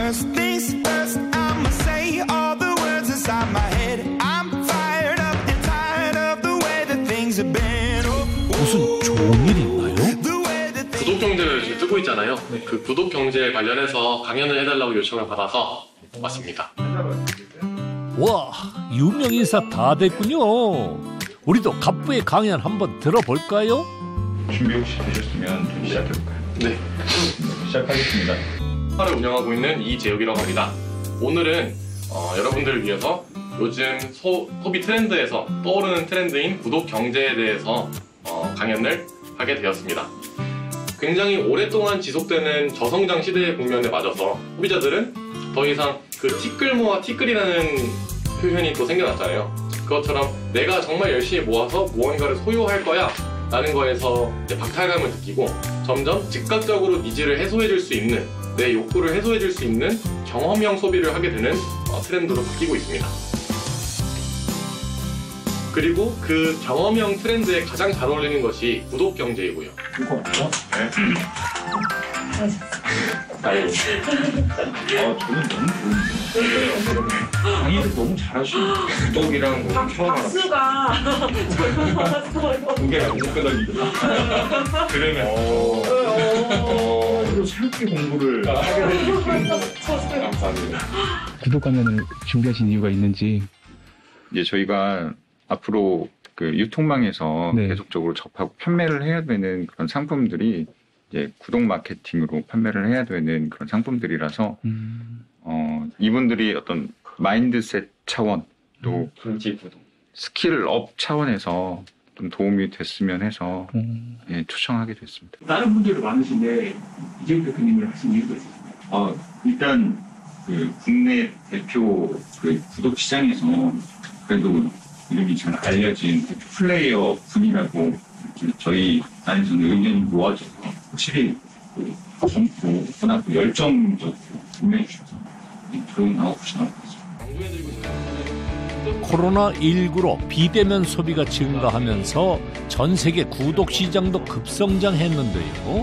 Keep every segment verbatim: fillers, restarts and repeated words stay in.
First things first, I'ma say all the words inside my head. I'm fired up and tired of the way that things have been. 무슨 좋은 일 있나요? 구독 경제를 지금 뜨고 있잖아요. 그 구독 경제에 관련해서 강연을 해달라고 요청을 받아서 왔습니다. 와, 유명 인사 다 됐군요. 우리도 갑부의 강연 한번 들어볼까요? 준비 혹시 되셨으면 좀 시작해볼까요? 네. 시작하겠습니다. 회사를 운영하고 있는 이재욱이라고 합니다. 오늘은 어, 여러분들을 위해서 요즘 소, 소비 트렌드에서 떠오르는 트렌드인 구독 경제에 대해서 어, 강연을 하게 되었습니다. 굉장히 오랫동안 지속되는 저성장 시대의 국면에 맞아서 소비자들은 더 이상 그 티끌 모아 티끌이라는 표현이 또 생겨났잖아요. 그것처럼 내가 정말 열심히 모아서 무언가를 소유할 거야 라는 거에서 이제 박탈감을 느끼고 점점 즉각적으로 니즈를 해소해줄 수 있는, 내 욕구를 해소해줄 수 있는 경험형 소비를 하게 되는 어, 트렌드로 바뀌고 있습니다. 그리고 그 경험형 트렌드에 가장 잘 어울리는 것이 구독 경제이고요. 이거 맞죠? 네. 아유. 아, 저는 너무 좋은데. 강의를 너무 잘하시네요. 구독이랑 뭐 처음 알았어요. 박수가 잘못 나왔어요. 그게 너무 끄덕이구나. 그러면 어, 또 새롭게 공부를 하게 되는 느낌으로 감사합니다. 구독 강연을 준비하신 이유가 있는지. 이제 저희가 앞으로 그 유통망에서 네. 계속적으로 접하고 판매를 해야 되는 그런 상품들이 이제 구독 마케팅으로 판매를 해야 되는 그런 상품들이라서 음. 어, 이분들이 어떤 마인드셋 차원 또 금지 구독, 스킬업 차원에서 좀 도움이 됐으면 해서 음. 예, 초청하게 됐습니다. 다른 분들도 많으신데 이재욱 대표님을 하신 이유가 있으신가요? 어, 일단 그 국내 대표 그 구독 시장에서 그래도 이름이 잘 알려진 대표 플레이어 분이라고 저희 안에서는 의견이 모아져서 확실히 그 젊고 워낙 그 열정적으로 임해주셔서 좋은 아웃풋이 나왔습니다. 코로나 십구로 비대면 소비가 증가하면서 전 세계 구독 시장도 급성장했는데요.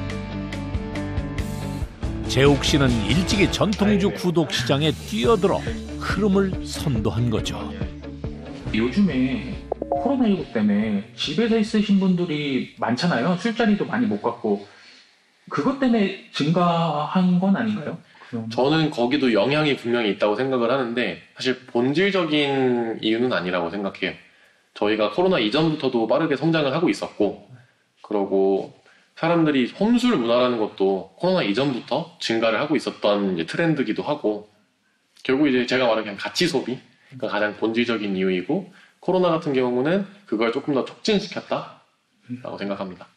재욱 씨는 일찍이 전통주 구독 시장에 뛰어들어 흐름을 선도한 거죠. 요즘에 코로나십구 때문에 집에서 있으신 분들이 많잖아요. 술자리도 많이 못 갔고 그것 때문에 증가한 건 아닌가요? 그럼... 저는 거기도 영향이 분명히 있다고 생각을 하는데 사실 본질적인 이유는 아니라고 생각해요. 저희가 코로나 이전부터도 빠르게 성장을 하고 있었고, 그러고 사람들이 홈술 문화라는 것도 코로나 이전부터 증가를 하고 있었던 이제 트렌드기도 하고, 결국 이제 제가 말한 그냥 가치 소비가 가장 본질적인 이유이고, 코로나 같은 경우는 그걸 조금 더 촉진시켰다라고 생각합니다.